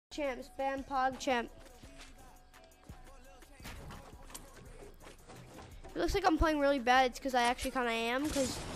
Champ, spam PogChamp. It looks like I'm playing really bad. It's because I actually kind of am, because